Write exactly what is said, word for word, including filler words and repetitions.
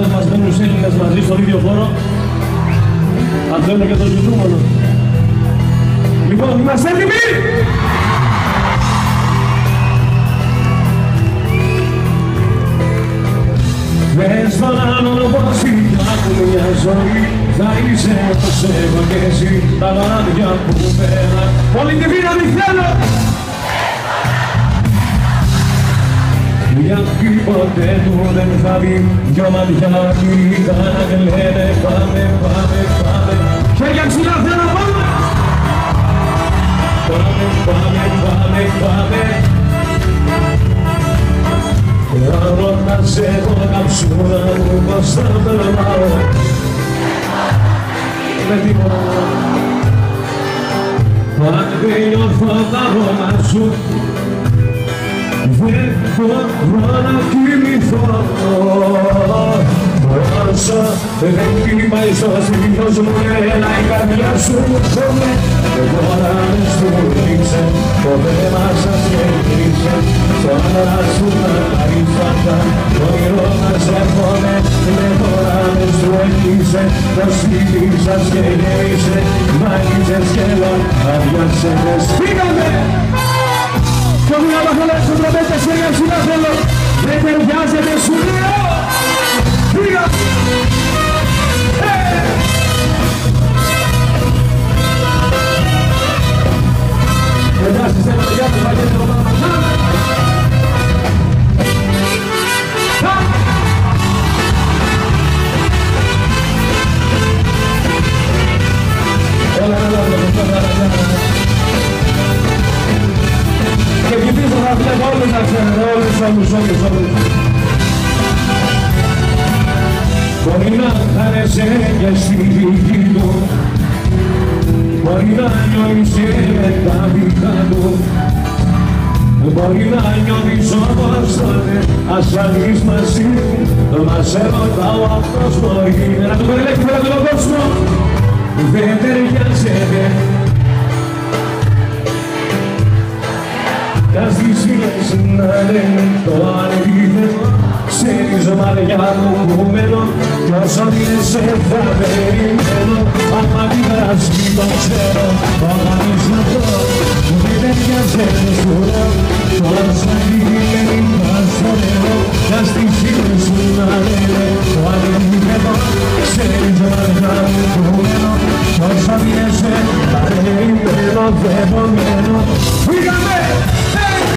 δεν μας μένουν οι Έλληνες μαζί στον ίδιο χώρο. Αυτό είναι και το ζητούμενο. Λοιπόν, είμαστε έτοιμοι! Μες στον άλλον πως φτιάχνουν μια ζωή, θα είσαι όπως εγώ και εσύ, τα βράδια που πέρα. Όλη τη δύναμη θέλω! Γιατί ποτέ του δεν θα δει δυο μάτια κοίτα να κλαίνε. Πάμε, πάμε, πάμε. Χέρια ψηλά θέλω, πάμε! Πάμε, πάμε, πάμε, πάμε. Αν ρωτάς εγώ καψούρα μου πως θα περνάω με τίποτα. Αν δεν νιώθω τα αρώμα σου δεν μπορώ να κοιμηθώ. Όσο δεν χτυπάει στο σπίτι σου έλα η καρδιά σου κόβε. Τώρα με στούριξε, το θέμα σας γέννησε. Στον αέρα σου τα καρύφατα, το όνειρο μας έρχομαι. Και τώρα με στούριξε, το σπίτι σας γέννησε. Βάγιζες και εδώ, αδειάσετε, φύγαμε! Κι όλοι να μαχαλέσουν τραπέτες και για ψηλά θέλω. Δεν ταιριάζεται σου λέω. Φύγα! Εντάξει, θέλω για το παγιέτο μάμα. Έλα, έλα, έλα, έλα, έλα. Και εκεί πίσω θα βλέπω όλους να ξέρετε, όλους, όλους, όλους, όλους. Μπορεί να χάρεσε και στη δική του, μπορεί να νιώθει και τα δικά του, μπορεί να νιώθεις όπως τότε ασφαλής μαζί του, μας έρωταω αυτός μπορεί να του περιλέξει πέρα τον κόσμο, δεν ταιριάζεται. Τα στις φίλες να λένε το αντίθετο, ξέρεις μαριά μου που μένω κι όσο δίνεσαι θα περιμένω. Άμα πειράζει το ξέρω, όταν είσαι αυτό που δεν ταιριάζεται σου λέω.